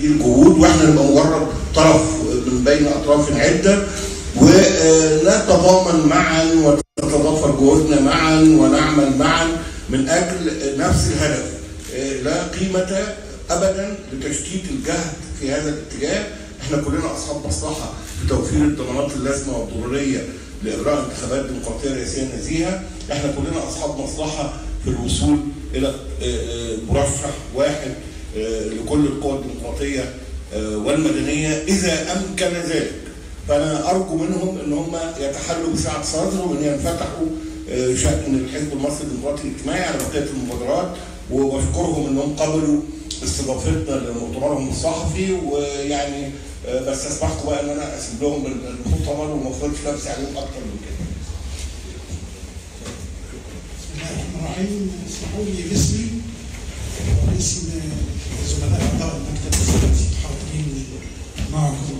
هذه الجهود، واحنا نبقى مجرد طرف من بين اطراف عده، ونتضامن معا وتتضافر جهودنا معا ونعمل معا من اجل نفس الهدف. لا قيمه ابدا لتشتيت الجهد في هذا الاتجاه. احنا كلنا اصحاب مصلحه في توفير الضمانات اللازمه والضروريه لاجراء انتخابات ديمقراطيه رئاسيه نزيهه. احنا كلنا اصحاب مصلحه في الوصول الى مرشح واحد لكل القوى الديمقراطيه والمدنيه اذا امكن ذلك. فانا ارجو منهم ان هم يتحلوا بسعه صدر وان ينفتحوا شأن الحزب المصري الديمقراطي الاجتماعي على بقيه المبادرات، وبشكرهم انهم قبلوا استضافتنا لمؤتمرهم الصحفي. ويعني بس اسمحكم بقى ان انا اسيب لهم المؤتمر وما افرضش نفسي عليهم اكتر من كده. بسم الله الرحمن الرحيم. اسمحوا لي باسمي وباسم زملاء اعضاء المكتب السياسي الحاضرين معكم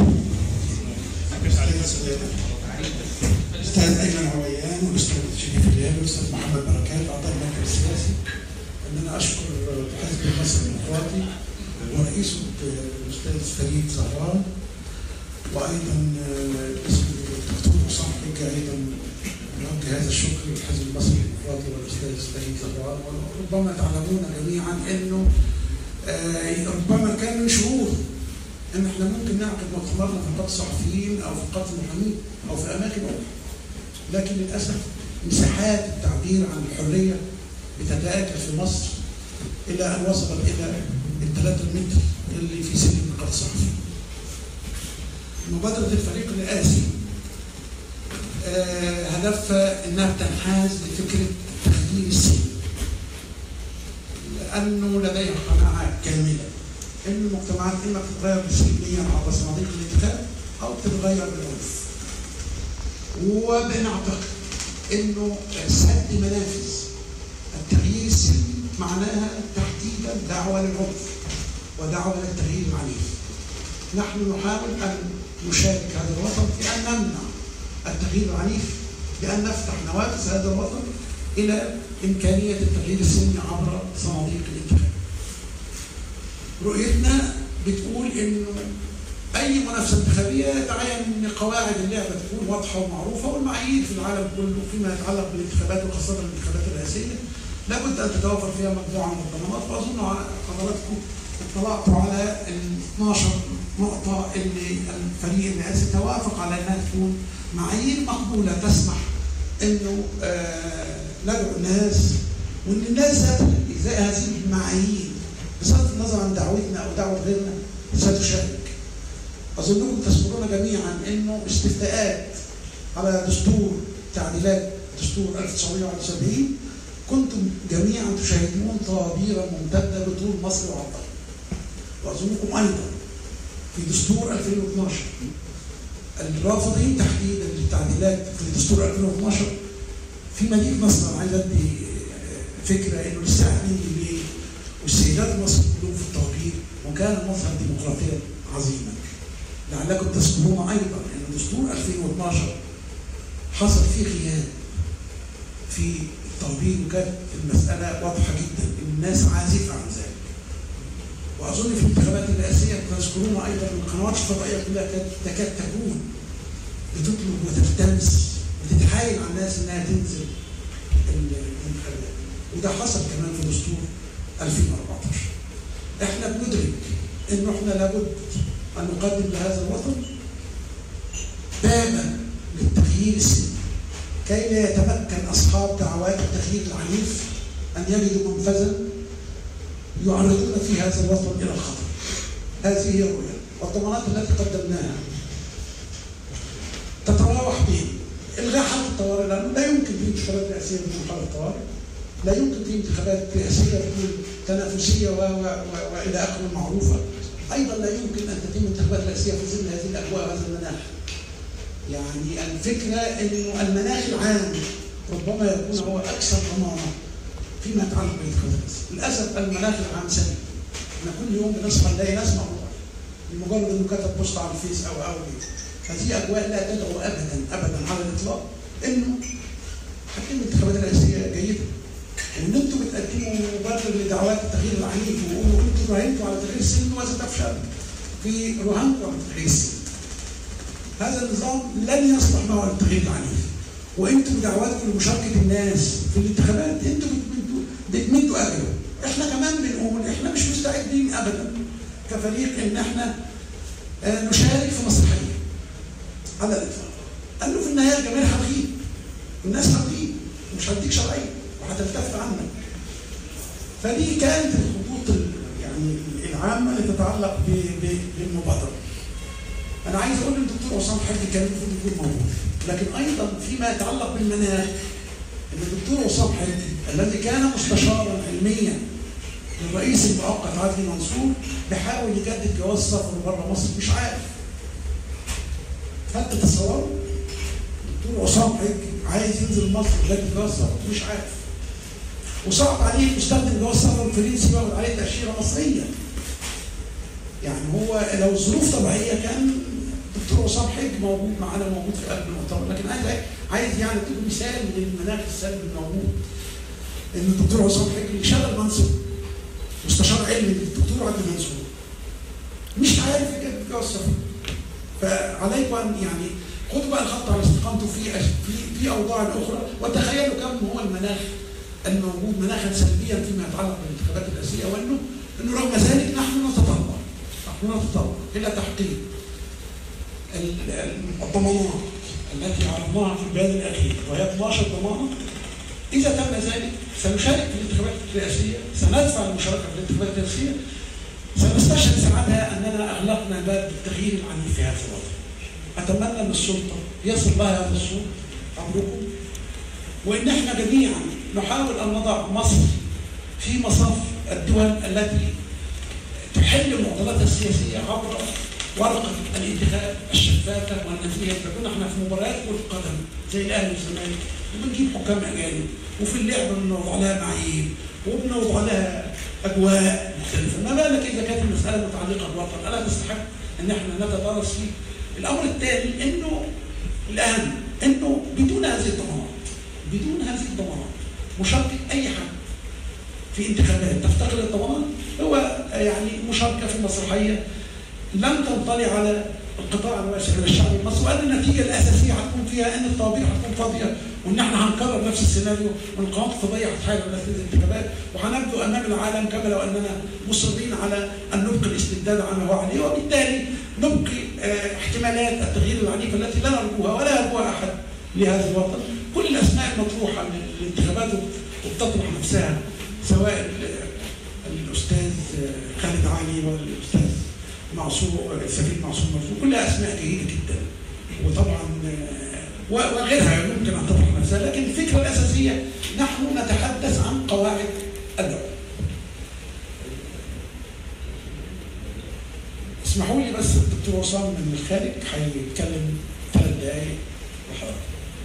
الاستاذ ايمن عويان والاستاذ شريف اليابي والاستاذ محمد بركات اعضاء المكتب السياسي، ان انا اشكر الحزب المصري الديمقراطي ورئيسه الاستاذ فريد زهران، وايضا باسم الدكتور حسام حجه ايضا نوجه هذا الشكر للحزب المصري الديمقراطي والاستاذ فريد زهران. وربما تعلمون جميعا انه ربما كان من شهور ان احنا ممكن نعقد مؤتمرنا في نقابه الصحفيين او في نقابه المحامين او في اماكن اخرى، لكن للاسف مساحات التعبير عن الحريه بتتآكل في مصر الى ان وصلت الى ال3 متر اللي في سن نقابه الصحفيين. مبادره الفريق الرئاسي هدفها انها تنحاز لفكره تخدير السن، لانه لديها قناعه كامله ان المجتمعات اما بتتغير سلميا عبر صناديق الانتخاب او بتتغير بالعنف. وبنعتقد انه سد منافذ التغيير السلمي معناها تحديدا دعوه للعنف ودعوه للتغيير العنيف. نحن نحاول ان نشارك هذا الوطن في ان نمنع التغيير العنيف بان نفتح نوافذ هذا الوطن الى امكانيه التغيير السلمي عبر صناديق الانتخاب. رؤيتنا بتقول انه اي منافسه انتخابيه يتعين ان قواعد اللعبه تكون واضحه ومعروفه، والمعايير في العالم كله فيما يتعلق بالانتخابات وخاصه الانتخابات الرئاسيه لابد ان تتوفر فيها مجموعه من الضمانات. واظن حضراتكم اطلعتوا على ال 12 نقطه اللي الفريق الرئاسي توافق على انها تكون معايير مقبوله تسمح انه ندعو الناس وان الناس ازاء هذه المعايير بصرف النظر عن دعوتنا او دعوه غيرنا ستشارك. اظنكم تذكرون جميعا انه استفتاءات على دستور تعديلات دستور 1971 كنتم جميعا تشاهدون طوابير ممتده بطول مصر وعرضها. واظنكم ايضا في دستور 2012 الرافضين تحديدا للتعديلات في دستور 2012 في مدينه نصر. انا عايز ادي فكره انه الساعه 2 بالليل والسيدات مصر كلهم في الطوابير، وكان مظهر ديمقراطيا عظيما. لعلكم تذكرون ايضا ان دستور 2012 حصل فيه خيانه في الطوابير، وكانت المساله واضحه جدا، الناس عازفه عن ذلك. واظن في الانتخابات الرئاسيه تذكرون ايضا ان القنوات الفضائيه كلها كانت تكاد تكون بتطلب وتلتمس وتتحايل على الناس انها تنزل الانتخابات، وده حصل كمان في دستور 2014. احنا بندرك انه احنا لابد ان نقدم لهذا الوطن بابا للتغيير السلمي كي لا يتمكن اصحاب دعوات التغيير العنيف ان يجدوا منفذا يعرضون في هذا الوطن الى الخطر. هذه هي الرؤيه، والضمانات التي قدمناها تتراوح بين الغاء حاله الطوارئ، لانه لا يمكن في انتخابات رئاسيه بدون حاله طوارئ، لا يمكن في انتخابات رئاسيه بدون تنافسيه والى اخره المعروفه. ايضا لا يمكن ان تتم انتخابات رئاسيه في ظل هذه الاجواء وهذا المناخ. يعني الفكره انه المناخ العام ربما يكون هو اكثر ضمانه فيما يتعلق بالانتخابات الرئاسيه. للاسف المناخ العام سيء. احنا كل يوم بنصحى نلاقي ناس مقطوعه لمجرد انه كتب بوست على الفيس او هذه اجواء لا تدعو ابدا ابدا على الاطلاق انه حتى الانتخابات الرئاسيه جيده. وان انتم بتقدموا مبرر لدعوات التغيير العنيف وقولوا انتم راهنتوا على تغيير السن وستفشل في رهانكم على تغيير السن. هذا النظام لن يصلح معه التغيير العنيف. وانتم بدعواتكم لمشاركه الناس في الانتخابات انتم بتمدوا اجله. احنا كمان بنقول احنا مش مستعدين ابدا كفريق ان احنا نشارك في مسرحيه على الاطلاق. قال له في النهايه الجماهير هتغيب، الناس هتغيب ومش هتديك شرعيه وهتلتفت عنك. فدي كانت الخطوط يعني العامه اللي تتعلق بالمبادره. انا عايز اقول للدكتور عصام حاجي كان المفروض يكون موجود، لكن ايضا فيما يتعلق بالمناخ ان الدكتور عصام حاجي الذي كان مستشارا علميا للرئيس المؤقت عدلي منصور بيحاول يجدد جواز سفر بره مصر مش عارف. فانت تصوروا الدكتور عصام حاجي عايز ينزل مصر يجدد جواز سفر مش عارف. وصعب عليه يستخدم جواز سفر فرنسي وياخد عليه تاشيره مصريه. يعني هو لو الظروف طبيعيه كان الدكتور عصام حاجي معانا موجود في قلب المؤتمر، لكن عايز يعني تكون مثال للمناخ السلبي الموجود. ان الدكتور عصام حاجي شغل منصب مستشار علمي للدكتور عدلي منصور مش عارف يجدد جواز السفر. فعليكم ان يعني خدوا بقى الخط على استقامته في اوضاع اخرى، وتخيلوا كم هو المناخ الموجود مناخا سلبيا فيما يتعلق بالانتخابات الرئاسيه، انه رغم ذلك نحن نتطلع الى تحقيق الضمانات التي عرضناها في البيان الاخير، وهي 12 ضمانه. اذا تم ذلك سنشارك في الانتخابات الرئاسيه، سندفع المشاركه في الانتخابات الرئاسيه، سنستشهد ساعتها اننا اغلقنا باب التغيير العنيف في هذا الوطن. اتمنى ان السلطه يصل لها هذا الصوت عبركم، وان احنا جميعا نحاول ان نضع مصر في مصاف الدول التي تحل المعضلات السياسيه عبر ورقه الانتخاب الشفافه والنزيهه. تكون احنا في مباريات كره قدم زي الاهلي والزمالك وبنجيب حكام اجانب، وفي اللعبه بنوضع لها معايير وبنوضع لها اجواء مختلفه. ما بالك اذا كانت المساله متعلقه بالوطن؟ الا تستحق ان احنا نتدارس فيه. الامر الثاني انه الاهم انه بدون هذه الضمانات مشاركه اي حد في انتخابات تفتقر للضمانات هو يعني مشاركه في مسرحيه لن تنطلي على القطاع الواسع من الشعب المصري، وان النتيجه الاساسيه هتكون فيها ان الطوابير هتكون فاضيه، وان احنا هنكرر نفس السيناريو، والقوات القضائيه هتحارب نتيجه الانتخابات، وهنبدو امام العالم كما لو اننا مصرين على ان نبقي الاستبداد عما هو عليه، وبالتالي نبقي احتمالات التغيير العنيف التي لا نرجوها ولا يرجوها احد لهذا الوطن. كل الاسماء المطروحه للانتخابات وبتطرح نفسها، سواء الاستاذ خالد علي والاستاذ السفير معصوم مرزوق، كلها اسماء جيده جدا، وطبعا وغيرها يمكن ان تطرح نفسها، لكن الفكره الاساسيه نحن نتحدث عن قواعد اللعبه. اسمحوا لي بس الدكتور عصام من الخارج هيتكلم 3 دقائق وحضرتك.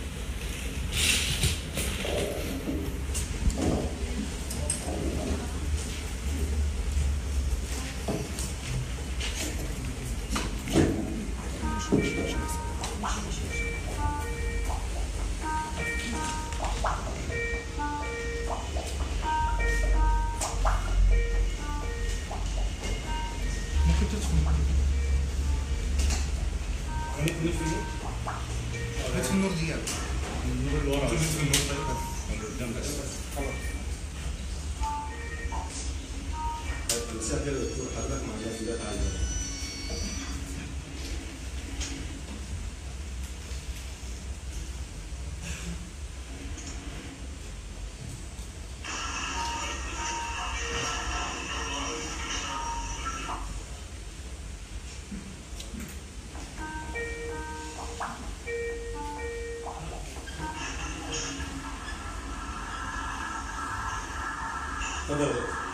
تفضل.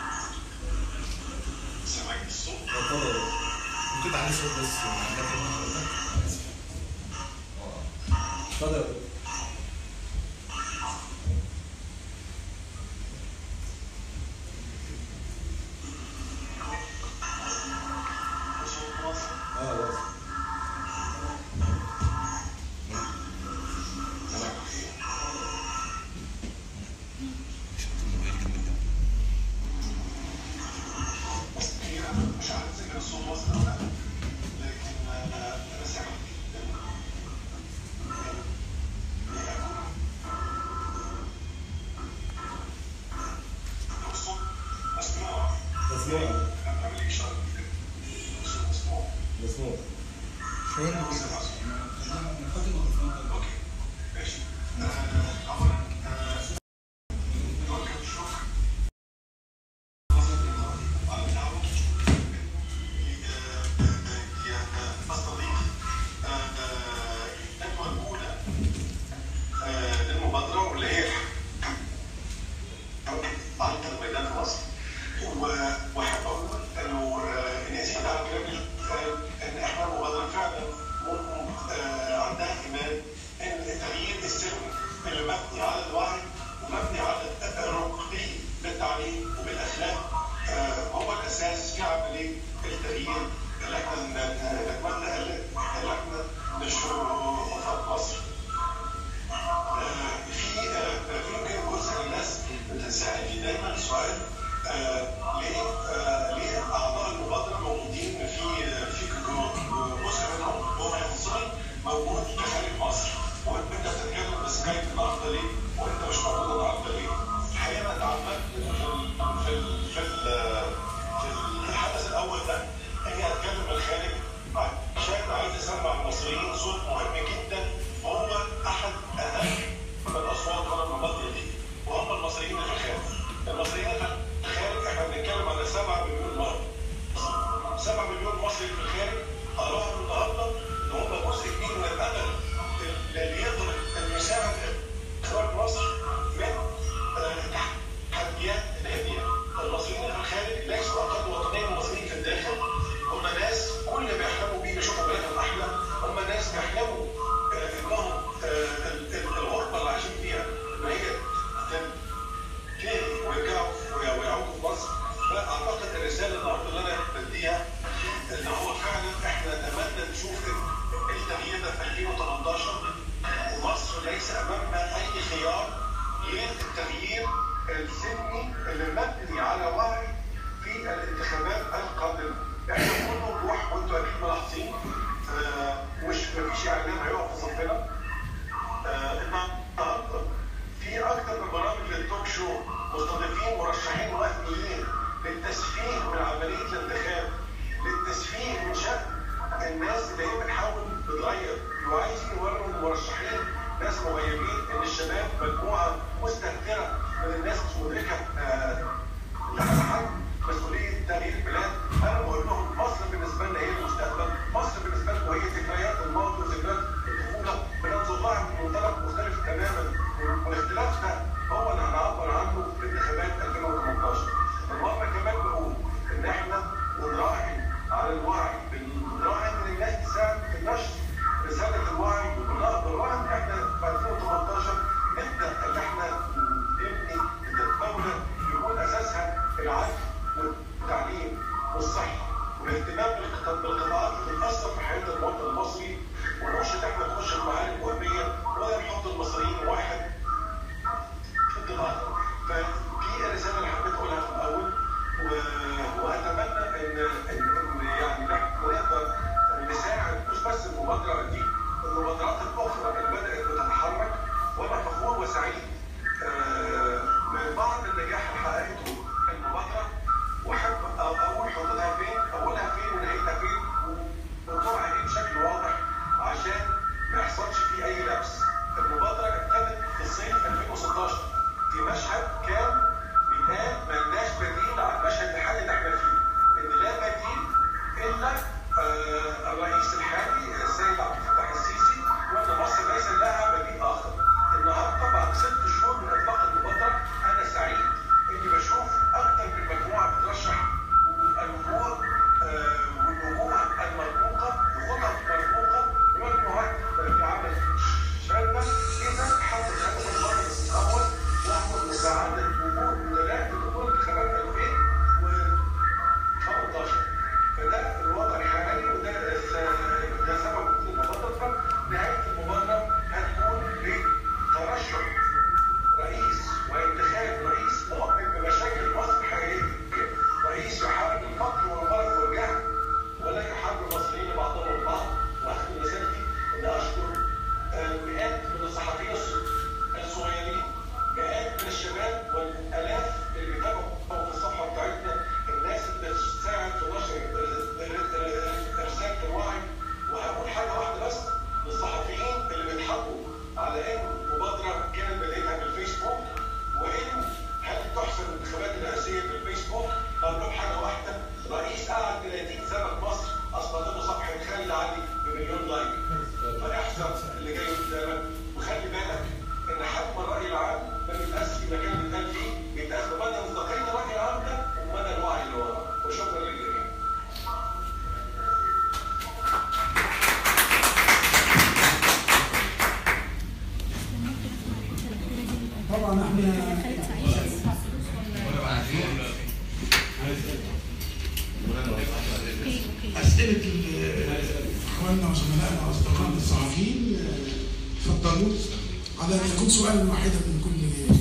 سامعك الصوت؟ تفضل. ممكن تعلي الصوت بس تفضل. اوكي ماشي. المبادرة واللي هي عن الميدان في مصر، وحابب اقول انه نزيد على كلامي ان احنا مبادرة فعلا عندها ايمان ان التغيير السلمي اللي مبني على الوعي ومبني على الرقي بالتعليم وبالاخلاق هو الاساس في عمليه التغيير اللي احنا نتمنى اللي احنا نشوفه في مصر. في يمكن جزء من الناس بتتساءل فيه دايما سؤال ليه اعضاء المبادره موجودين في جزء منهم هو اقتصادي موجود في خارج مصر، وانت بتتكلم بسكايب النهارده ليه؟ وانت مش موجود النهارده ليه؟ الحقيقه انا اتعمدت في الحدث الاول ده اني اتكلم من الخارج عشان عايز اسمع المصريين صوت مهم جدا هو احد اهم الاصوات ورا المبادره دي، وهم المصريين اللي في الخارج. المصريين اللي في الخارج احنا بنتكلم على 7 مليون مرة. 7 مليون مصري في الخارج اراهم النهارده ان هم جزء كبير من الامل اللي يقدر يساعد اخراج مصر من التحديات الهاديه. المصريين اللي في الخارج ليسوا اقل وطنيا من المصريين في الداخل، هم ناس كل ما بيحلموا بيه بيشوفوا بلادهم احلى، هم ناس بيحلموا انهم الغربه اللي عايشين فيها ان هي تنتهي ويرجعوا ويعودوا في مصر. فاعتقد الرساله النهارده اللي انا بديها ان هو فعلا احنا نتمنى نشوف التغيير ده في 2018 ومصر ليس امامنا اي خيار غير التغيير السلمي اللي مبني على وعي في الانتخابات القادمه. احنا كله نروح وانتوا اكيد ملاحظين مفيش اعلام هيقف في صفنا. النهارده في اكثر من برامج للتوك شو مستضيفين مرشحين وهميين للتسفيه من عمليه الانتخاب، للتسفيه من شأن الناس اللي هي بتحاول تتغير، وعايزين يوروا المرشحين ناس مغيبين ان الشباب مجموعه مستهتره من الناس مش مدركه لحد مسؤوليه تغيير البلاد. انا بقول لهم مصر بالنسبه لنا هي المستقبل، مصر بالنسبه لنا هي ذكريات الماضي وذكريات الطفوله، بننظر لها من منطلق مختلف تماما، والاختلاف ده هو اللي هنعبر عنه في انتخابات 2018. المره كمان بقول ان احنا نراهن على الوعي، بنراهن ان الناس تساعد في نشر رساله الوعي، وبنراهن احنا في 2018 نبدا ان احنا نبني الدوله يكون اساسها العدل والتعليم والصحه والاهتمام بالقطاعات اللي بتاثر في حياه المواطن المصري، ونخش ان احنا نخش المعارك الوهميه ولا نحط المصريين واحد في الدماغ. فدي الرساله اللي حبيت اقولها في الاول، واتمنى ان يعني نحن نقدر نساعد مش بس المبادره دي، المبادرات الاخرى اللي بدات بتتحرك. وانا فخور وسعيد من بعض النجاح اللي حققته المبادره، واحب اقول حدودها فين، اولها فين ونهايتها فين، وطبعا ايه بشكل واضح عشان ما يحصلش فيه اي لبس. المبادره ابتدت في الصيف 2016 في مشهد كان بيتقال ملناش بديل على المشهد الحالي اللي احنا فيه، ان لا بديل أسئلة إخواننا وزملائنا وأصدقائنا الصحفيين تفضلوا على أن يكون سؤالا واحدا من كل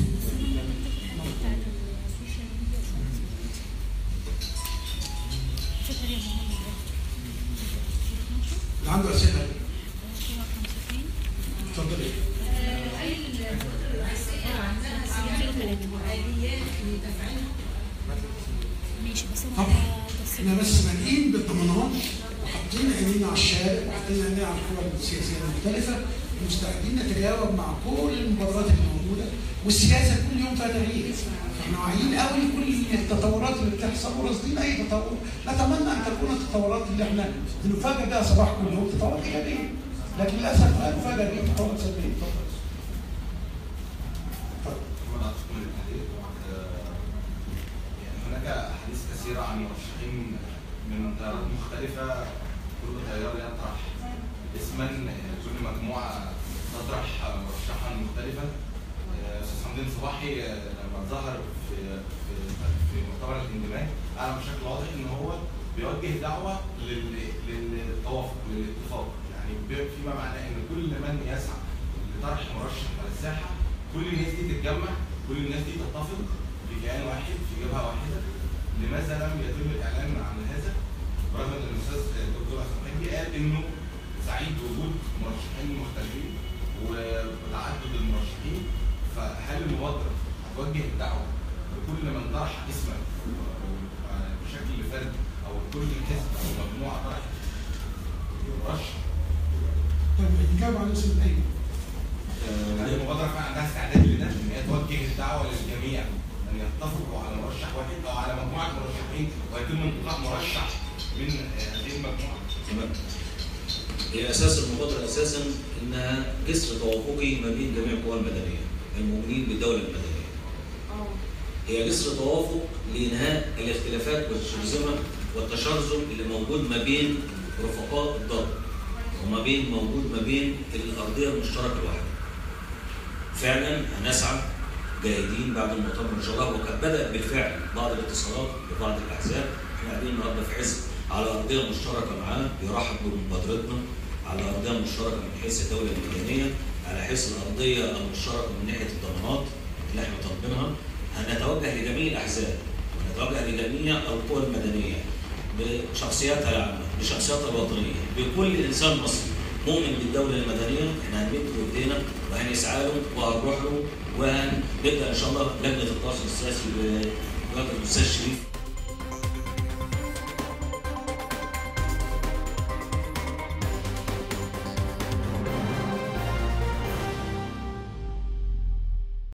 اللي عنده أسئلة تفضلي. أي الخطط الرئيسية عندها سياسة وآليات لتفعيلها؟ ماشي بس طبعا احنا بس مالئين بالضمانات وحاطين عينينا على الشارع وحاطين عينينا على القوى السياسيه المختلفه ومستعدين نتجاوب مع كل المبادرات الموجوده والسياسه كل يوم فيها تغيير. احنا واعيين قوي كل التطورات اللي بتحصل ورصدين اي تطور. نتمنى ان تكون التطورات اللي احنا بنفاجئ بها صباح كل يوم تطورات ايجابيه، لكن للاسف لا نفاجئ بها تطورات سلبيه. هناك أحاديث كثيرة عن مرشحين من تيارات مختلفة، كل تيار يطرح اسما، كل مجموعة تطرح مرشحا مختلفا. أستاذ حمدين صباحي لما ظهر في مؤتمر الاندماج أعلن بشكل واضح إن هو بيوجه دعوة للتوافق للاتفاق، يعني فيما معناه إن كل من يسعى لطرح مرشح على الساحة كل الناس دي تتجمع، كل الناس دي تتفق في كيان واحد في جبهه واحده. لماذا لم يتم الاعلان عن هذا؟ برغم ان الاستاذ الدكتور حسن حجي قال انه سعيد بوجود مرشحين مختلفين وتعدد المرشحين، فهل المبادره هتوجه الدعوه لكل من طرح اسما بشكل فرد او كل حزب او مجموعه طرحت مرشح؟ طيب الإجابة على سؤال أيوه. المبادره فعلا عندها استعداد لده، ان هي توجه الدعوه للجميع ان يتفقوا على مرشح واحد او على مجموعه مرشحين ويتم انتخاب مرشح من هذه المجموعه. تمام. هي اساس المبادره اساسا انها جسر توافقي ما بين جميع القوى المدنيه المؤمنين بالدوله المدنيه. هي جسر توافق لانهاء الاختلافات والشرذمه والتشرذم اللي موجود ما بين رفقاء الضرب وما بين ما بين الارضيه المشتركه الواحده. فعلا هنسعى جاهدين بعد المؤتمر ان شاء الله، وقد بدأ بالفعل بعض الاتصالات ببعض الاحزاب. احنا قاعدين النهارده في حزب على ارضيه مشتركه معانا بيرحب بمبادرتنا، على ارضيه مشتركه من حيث الدوله المدنيه، على حيث الارضيه المشتركه من ناحيه الضمانات اللي احنا طالبينها. هنتوجه لجميع الاحزاب ونتوجه لجميع القوى المدنيه بشخصياتها العامه، بشخصياتها الوطنيه، بكل انسان مصري مؤمن بالدوله المدنيه. احنا هنمد ايدينا وهنسعى له وهنروح له وهنبدا ان شاء الله لجنه التواصل السياسي بقياده الاستاذ شريف